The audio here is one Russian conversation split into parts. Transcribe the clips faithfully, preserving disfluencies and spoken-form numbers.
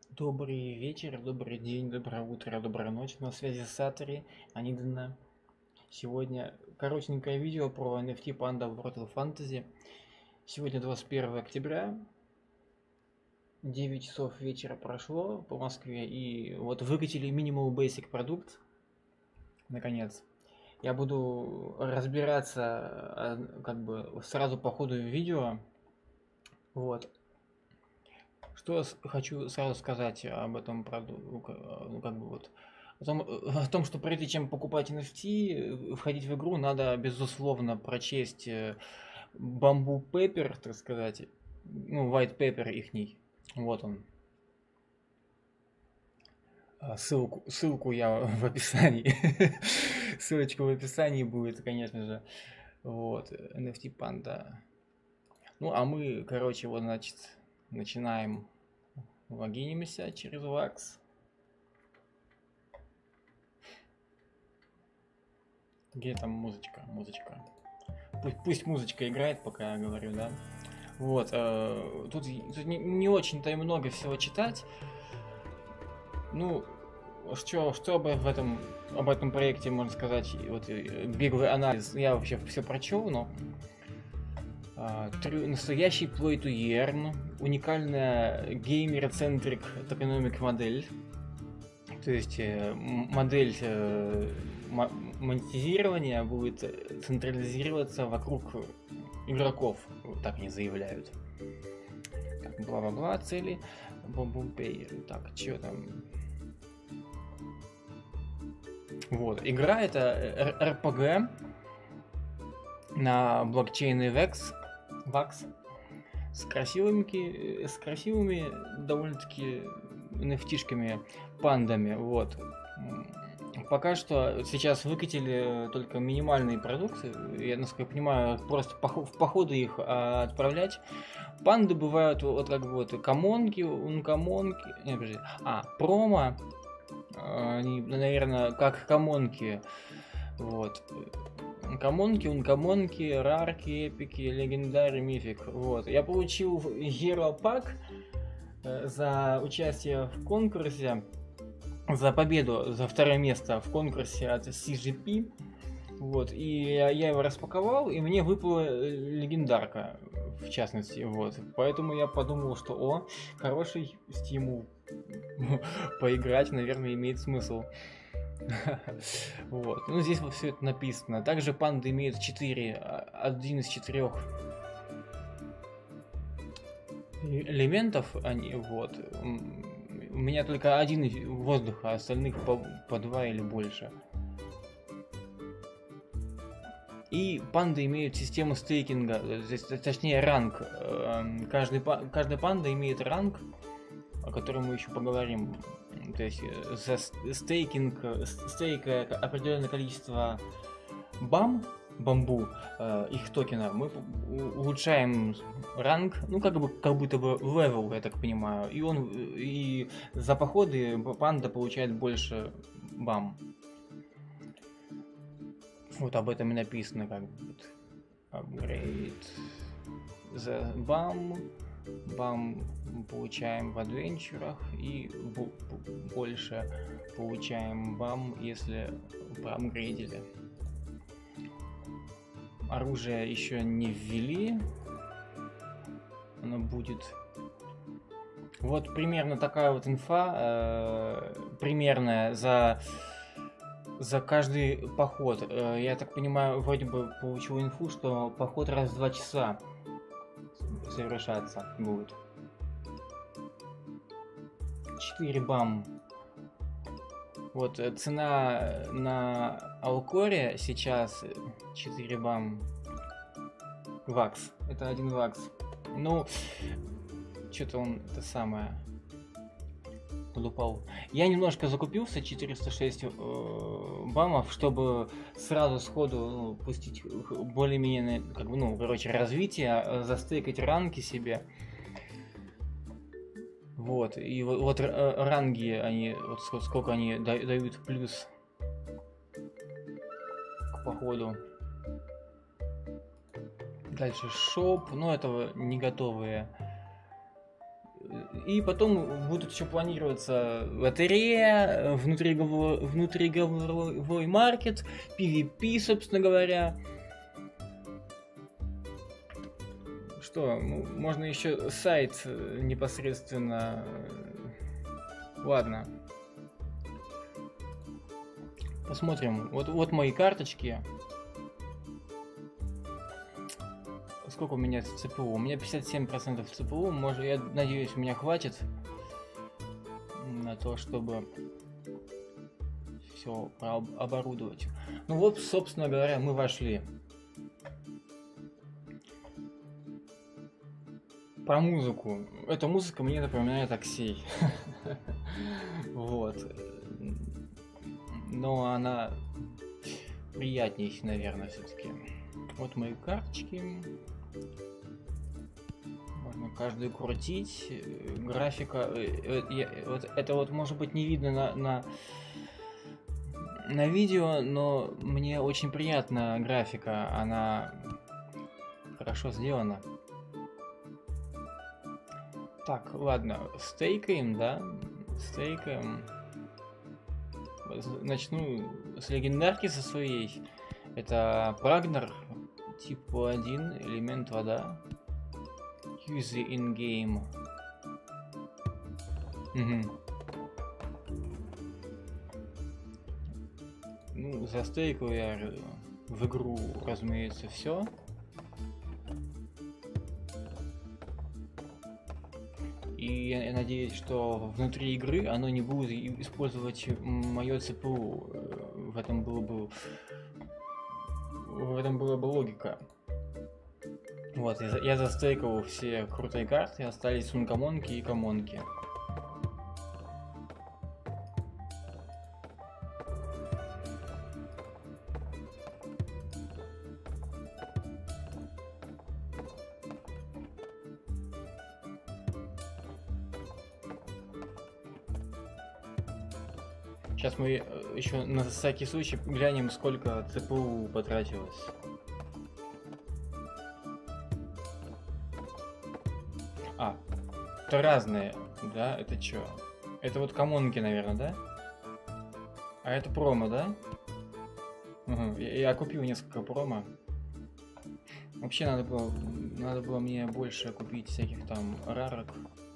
Добрый вечер, добрый день, доброе утро, добрая ночь. На связи Сатори, Анидана. Сегодня коротенькое видео про эн эф ти Panda World of Fantasy. Сегодня двадцать первое октября. девять часов вечера прошло по Москве. И вот выкатили Minimal Basic продукт. Наконец. Я буду разбираться как бы сразу по ходу видео. Вот. Что хочу сразу сказать об этом продукте, ну, как бы вот, о том, о том, что прежде чем покупать эн эф ти, входить в игру, надо, безусловно, прочесть Bamboo Paper, так сказать, ну, White Paper ихний, вот он. Ссылку, ссылку я в описании, ссылочка в описании будет, конечно же, вот, эн эф ти Panda. Ну, а мы, короче, вот, значит, начинаем. Логинимся через Vax. Где там музычка? Музычка. Пусть, пусть музычка играет, пока я говорю, да. Вот. Э, тут тут не, не очень-то и много всего читать. Ну, что, что об, в этом, об этом проекте можно сказать? Вот беглый анализ. Я вообще все прочел, но Uh, настоящий play to earn, уникальная геймер-центрик токеномик модель, то есть э, модель э, монетизирования будет централизироваться вокруг игроков, вот так они заявляют. Бла-бла-бла, цели, бомбумпей, так, что там? Вот, игра это эр пи джи на блокчейне Vax. Vax с красивыми, с красивыми довольно-таки эн эф ти-шками, пандами, вот. Пока что сейчас выкатили только минимальные продукты, я, насколько я понимаю, просто в походы их а, отправлять. Панды бывают вот как бы вот комонки, ункомонки, не, подожди, а, промо, они, наверное, как комонки, вот. Комонки, ункомонки, рарки, эпики, легендари, мифик. Вот. Я получил Hero Pack за участие в конкурсе, за победу, за второе место в конкурсе от си джи пи. Вот. И я, я его распаковал, и мне выпала легендарка, в частности. Вот. Поэтому я подумал, что о, хороший стимул поиграть, наверное, имеет смысл. Вот. Ну, здесь вот все это написано. Также панды имеют четыре, один из четырех элементов. Они, вот. У меня только один воздуха, а остальных по, по два или больше. И панды имеют систему стейкинга, точнее ранг. Каждый, каждая панда имеет ранг, о котором мы еще поговорим. То есть за стейкинг, стейкая определенное количество бам, бамбу, э, их токена, мы улучшаем ранг, ну как бы как будто бы левел, я так понимаю, и он и за походы панда получает больше бам. Вот об этом и написано, как бы upgrade за бам. Бам получаем в адвенчурах и больше получаем бам, если проапгрейдили. Оружие еще не ввели, оно будет. Вот примерно такая вот инфа, э, примерная за за каждый поход. Э, я так понимаю, вроде бы получил инфу, что поход раз в два часа совершаться будет. четыре бам. Вот цена на Алкоре сейчас четыре бам. Вакс. Это один вакс. Ну, что-то он это самое подупал. Я немножко закупился, четыреста шесть э, бамов, чтобы сразу сходу ну, пустить более-менее, как бы, ну, короче, развитие, застейкать ранги себе. Вот, и вот, вот ранги, они, вот сколько они дают плюс к походу. Дальше шоп, но этого не готовые. и потом будут еще планироваться лотерея, внутриигровой, внутриигровой маркет, пи ви пи, собственно говоря. Что, можно еще сайт непосредственно. Ладно. Посмотрим. Вот, вот мои карточки. Сколько у меня цэ пэ у? У меня пятьдесят семь процентов цэ пэ у. Может, я надеюсь, у меня хватит на то, чтобы все оборудовать. Ну вот, собственно говоря, мы вошли. Про музыку. Эта музыка мне напоминает Оксей. Вот. Но она приятнее, наверное, все-таки. Вот мои карточки. Можно каждую крутить. Графика. Вот это вот может быть не видно на, на, на видео, но мне очень приятна графика. Она хорошо сделана. Так, ладно, стейкаем, да? Стейкаем. Начну с легендарки со своей. Это Прагнер, тип один, элемент вода. Use in game. Угу. Ну, застейкаю я в игру, разумеется, все. И я, я надеюсь, что внутри игры оно не будет использовать мое цэ пэ у. В этом было бы в этом была бы логика. Вот, я, я застейкал все крутые карты, остались сункамонки и камонки. Сейчас мы еще на всякий случай глянем, сколько цэ пэ у потратилось. А, это разные, да? Это что? Это вот камонки, наверное, да? А это промо, да? Угу. Я, я купил несколько промо. Вообще надо было, надо было мне больше купить всяких там рарок.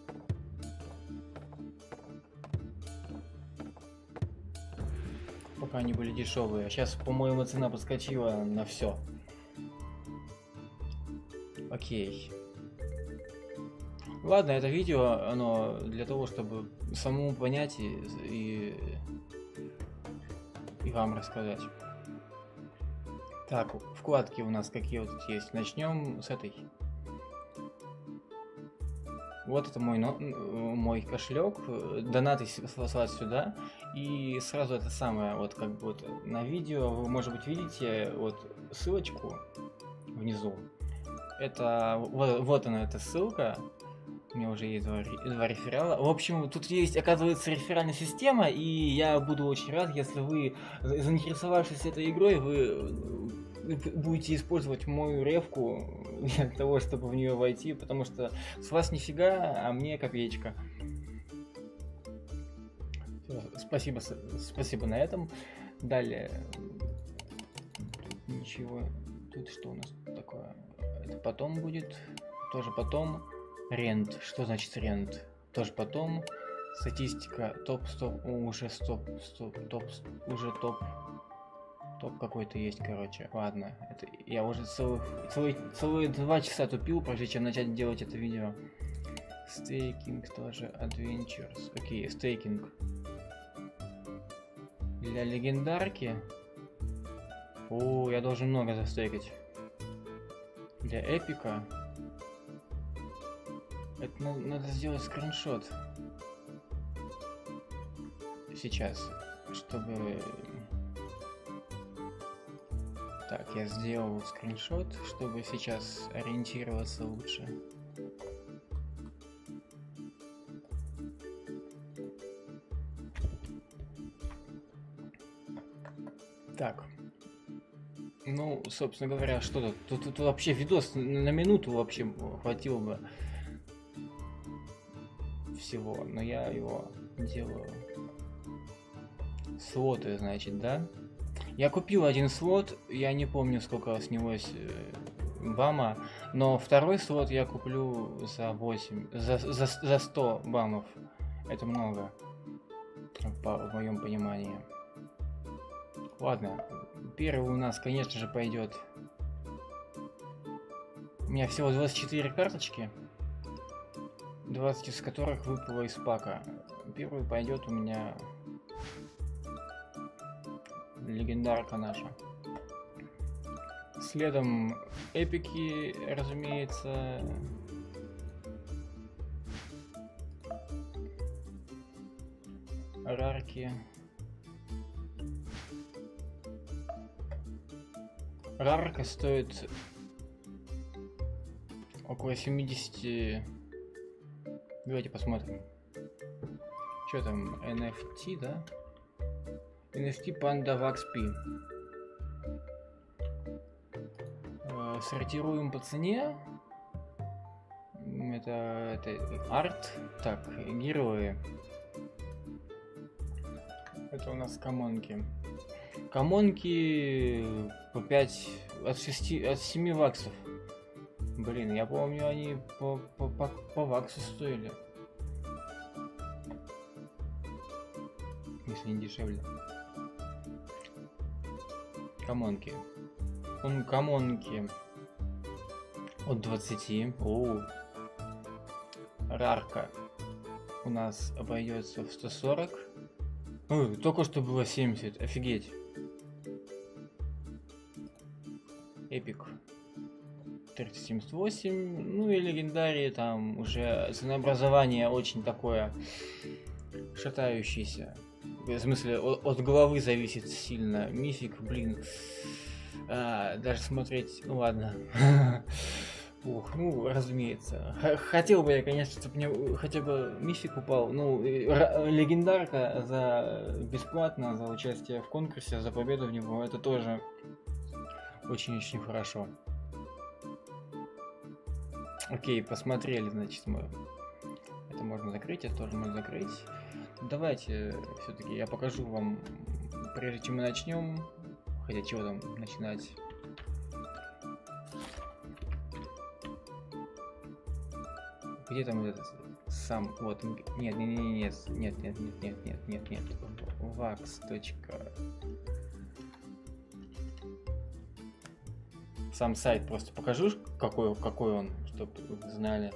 Пока они были дешевые. Сейчас, по-моему, цена подскочила на все. Окей. Ладно, это видео, оно для того, чтобы самому понять и, и, и вам рассказать. Так, вкладки у нас какие вот тут есть. Начнем с этой. Вот это мой, мой кошелек. Донаты слать сюда. И сразу это самое, вот как бы вот на видео вы, может быть, видите вот ссылочку внизу. Это вот, вот она, эта ссылка. У меня уже есть два, два реферала. В общем, тут есть, оказывается, реферальная система, и я буду очень рад, если вы, заинтересовавшись этой игрой, вы будете использовать мою ревку для того, чтобы в нее войти, потому что с вас нифига, а мне копеечка. Спасибо, спасибо на этом. Далее. Ничего. Тут что у нас такое? Это потом будет. Тоже потом. Рент. Что значит рент? Тоже потом. Статистика. Топ, стоп. О, уже стоп, стоп, топ. Уже топ. Топ какой-то есть, короче. Ладно. Это я уже целых, целых, целые два часа тупил, прежде чем начать делать это видео. Стейкинг тоже. Adventures. Окей, стейкинг. Для легендарки. О, я должен много застейкать. Для эпика. Это надо, надо сделать скриншот. Сейчас. Чтобы... Так, я сделал скриншот, чтобы сейчас ориентироваться лучше. Так. Ну, собственно говоря, что тут? Тут, тут вообще видос на минуту вообще хватило бы всего, но я его делаю. Слоты, значит, да? Я купил один слот, я не помню, сколько с него бама, но второй слот я куплю за восемь, за, за, за сто бамов. Это много, по, в моем понимании. Ладно, первый у нас, конечно же, пойдет. У меня всего двадцать четыре карточки, двадцать из которых выпало из пака. Первый пойдет у меня легендарка наша. Следом эпики, разумеется. Рарки. Рарка стоит около семидесяти. Давайте посмотрим. Что там? эн эф ти, да? эн эф ти Panda Wax P. Э, сортируем по цене. Это, это арт. Так, герои. Это у нас комонки. Комонки по пять, от шести, от семи ваксов. Блин, я помню, они по, по, по, по ваксу стоили. Если не дешевле. Комонки. Он комонки от двадцати. Оу. Рарка у нас обойдется в сто сорок. Ой, только что было семьдесят. Офигеть. Эпик триста семьдесят восемь. Ну и легендарии там уже ценообразование очень такое шатающееся. В смысле, от, от головы зависит сильно. Мифик, блин. А, даже смотреть. Ну ладно. Ух, ну, разумеется. Х хотел бы я, конечно, чтобы мне хотя бы мифик упал. Ну, легендарка за бесплатно, за участие в конкурсе, за победу в него. Это тоже очень-очень хорошо. Окей, посмотрели, значит, мы. Это можно закрыть, это тоже можно закрыть. Давайте все-таки я покажу вам, прежде чем мы начнем. Хотя чего там начинать. Где там этот сам, вот, нет, нет, нет, нет, нет, нет, нет, нет, нет, нет, вакс. Сам сайт просто покажу, какой, какой он, чтобы вы знали.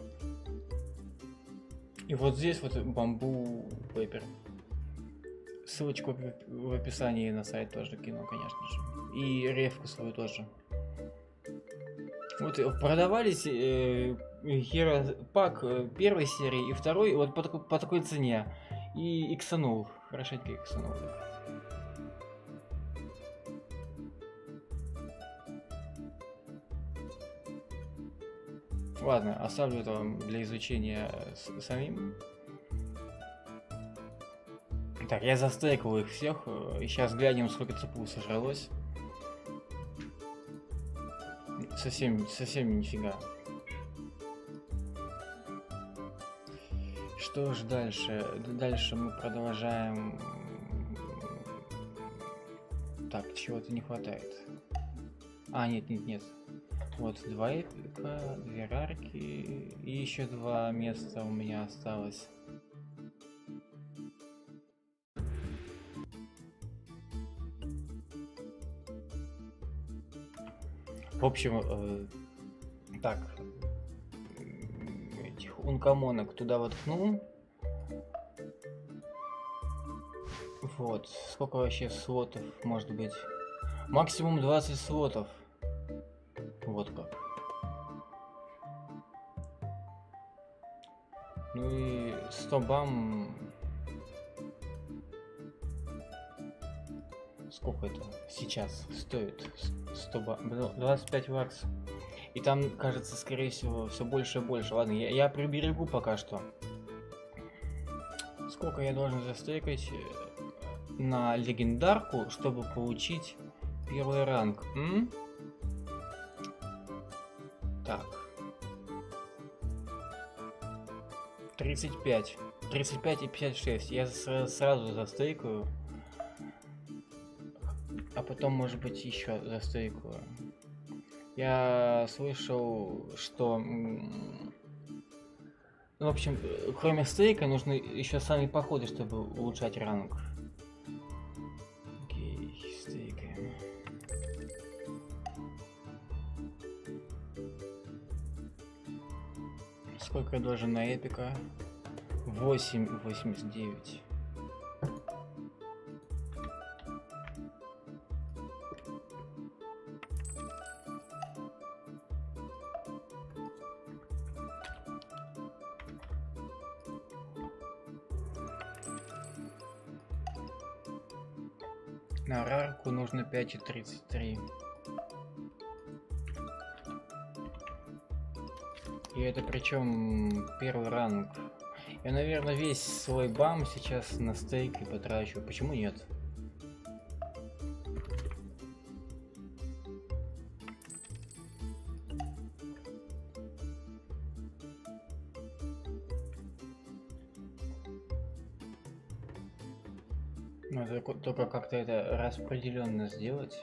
И вот здесь вот бамбу пейпер. Ссылочку в описании на сайт тоже кину, конечно же. И ревку свою тоже. Вот продавались э, Hero пак первой серии и второй вот по, такой, по такой цене. И иксанул. Хорошенько иксанул. Ладно, оставлю это вам для изучения с, самим. Так, я застейкал их всех. И сейчас глянем, сколько ЦПУ сожралось. Совсем, совсем нифига. Что ж дальше? Дальше мы продолжаем. Так, чего-то не хватает. А, нет, нет, нет. Вот два эпика, две рарки и еще два места у меня осталось. В общем, э, так, этих ункомонок туда воткнул. Вот, сколько вообще слотов может быть? Максимум двадцать слотов. Вот как. Ну и сто бам. Сколько это сейчас стоит? сто бам, двадцать пять вакс. И там, кажется, скорее всего, все больше и больше. Ладно, я, я приберегу пока что. Сколько я должен застейкать на легендарку, чтобы получить первый ранг? М? Так. тридцать пять. тридцать пять и пятьдесят шесть. Я сразу, сразу застейкаю. А потом, может быть, еще застейкаю. Я слышал, что... Ну, в общем, кроме стейка, нужны еще сами походы, чтобы улучшать ранг. Окей, стейкаем. Сколько я должен на эпика? восемь восемьдесят девять. На рарку нужно пять и тридцать три. И это причем первый ранг. Я, наверное, весь свой бам сейчас на стейк и потрачу. Почему нет? Надо только как-то это распределенно сделать.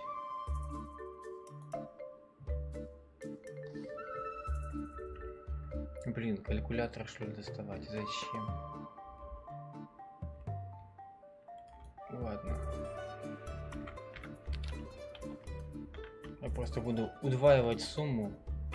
Блин, калькулятор что ли доставать? Зачем? Ладно. Я просто буду удваивать сумму.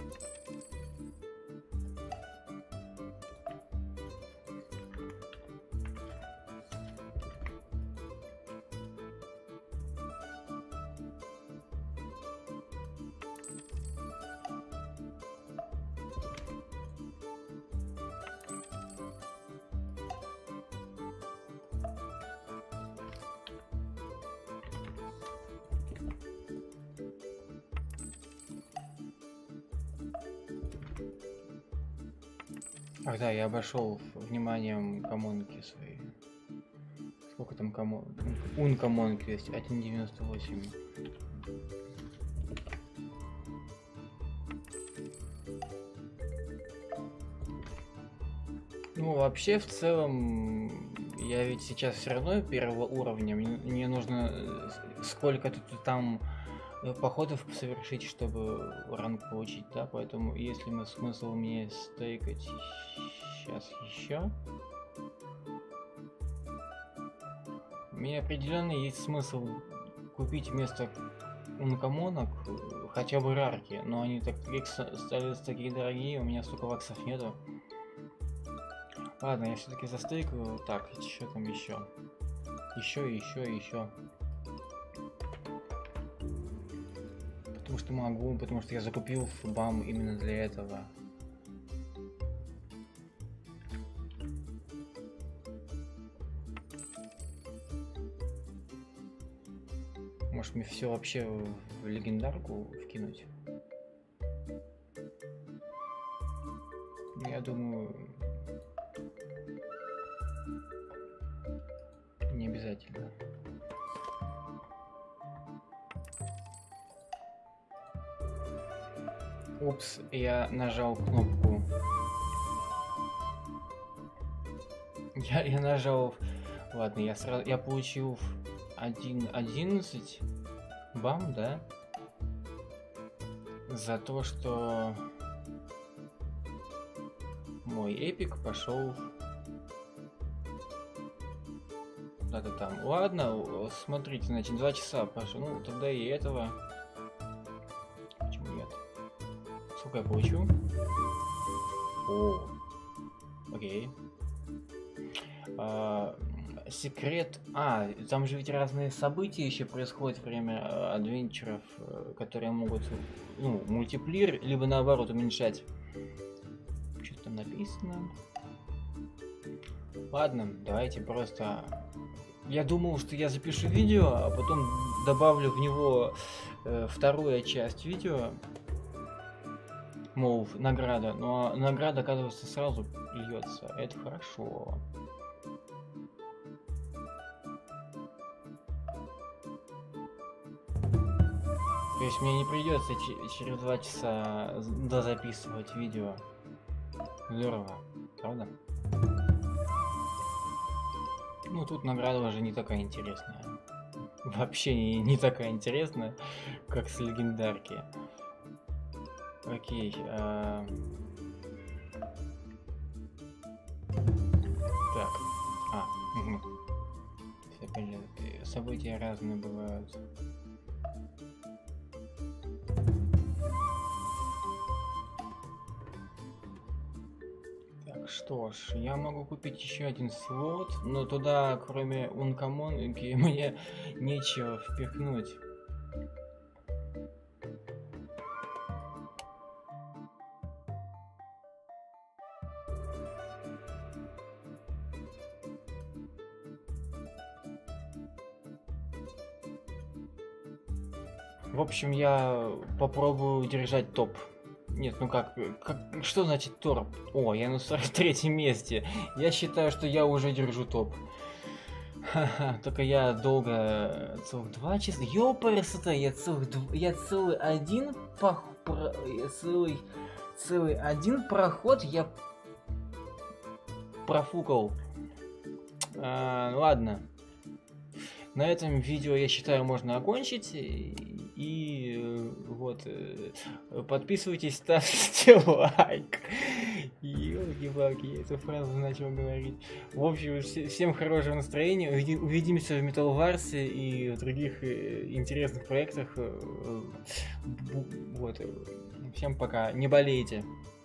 Ах да, я обошел вниманием коммонки свои. Сколько там коммон... Ун коммонки есть? один девяносто восемь. Ну, вообще, в целом, я ведь сейчас все равно первого уровня. Мне, мне нужно сколько-то там походов совершить, чтобы ранг получить, да, поэтому если мы смысл мне стейкать сейчас еще, мне определенно есть смысл купить вместо ункомонок хотя бы рарки, но они так стали такие дорогие, у меня столько ваксов нету. Ладно, я все-таки застейкаю. Так, что там еще? Еще, еще, еще. Потому что могу, потому что я закупил бам именно для этого. Может мне все вообще в легендарку вкинуть? Я думаю, не обязательно. Упс, я нажал кнопку. Я, я нажал. Ладно, я сразу. Я получил один одиннадцать бам, да? За то, что мой эпик пошел куда-то там. Ладно, смотрите, значит, два часа пошел. Ну, тогда и этого. Почему нет? Сколько я получу? О, окей. А, секрет. А, там же ведь разные события еще происходят во время адвенчеров, которые могут, ну, мультиплеер, либо наоборот уменьшать. Что там написано? Ладно, давайте просто. Я думал, что я запишу видео, а потом добавлю в него э, вторую часть видео. Мол, награда, но награда, оказывается, сразу льется. Это хорошо. То есть мне не придется через два часа дозаписывать видео. Здорово, правда? Ну, тут награда уже не такая интересная. Вообще не, не такая интересная, как с легендарки. Окей. А... Так. А, угу. Все понятно. События разные бывают. Так, что ж, я могу купить еще один слот, но туда, кроме ункомонки, мне нечего впихнуть. В общем, я попробую держать топ. Нет, ну как, как, что значит топ? О, я на сорок третьем месте. Я считаю, что я уже держу топ. Ха-ха, только я долго, целых два часа, ёпарасота, я целых, дв... я целый один пох... про... я целый, целый один проход я профукал. А, ладно. На этом видео, я считаю, можно окончить. И, и вот, подписывайтесь, ставьте лайк. Ёлки-палки, я эту фразу начал говорить. В общем, всем хорошего настроения. Увидимся в Metal Wars и в других интересных проектах. Вот. Всем пока. Не болейте.